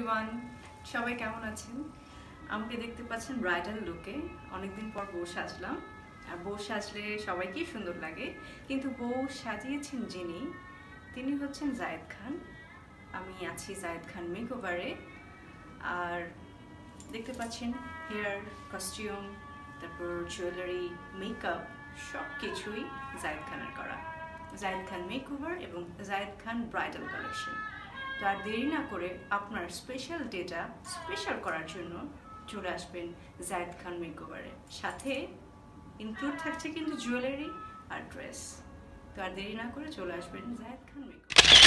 Everyone, সবাই কেমন আছেন? আমাকে দেখতে পাচ্ছেন ব্রাইডাল লুকে। অনেকদিন পর বউ সাজলাম। আর বউ সাজলে সবাইকেই সুন্দর লাগে, কিন্তু বউ সাজিয়েছেন তিনি হচ্ছেন জায়েদ খান। আমি আছি জায়েদ খান মেকওভারে। আর দেখতে পাচ্ছেন হেয়ার, কস্টিউম, তারপর জুয়েলারি, মেকআপ সব কিছুই জায়েদ খানের করা। জায়েদ খান মেকওভার এবং জায়েদ খান ব্রাইডাল কালেকশন। তো আর দেরি না করে আপনার স্পেশাল ডেটা স্পেশাল করার জন্য চলে আসবেন জায়েদ খান মেকওভারে। সাথে ইনক্লুড থাকছে কিন্তু জুয়েলারি আর ড্রেস। তো আর দেরি না করে চলে আসবেন জায়েদ খান মেকওভার।